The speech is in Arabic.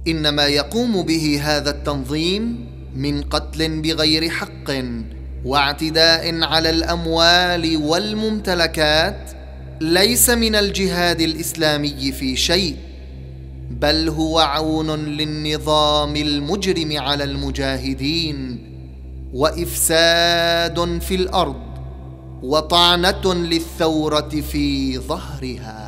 إنما يقوم به هذا التنظيم من قتل بغير حق واعتداء على الأموال والممتلكات ليس من الجهاد الإسلامي في شيء، بل هو عون للنظام المجرم على المجاهدين وإفساد في الأرض وطعنة للثورة في ظهرها.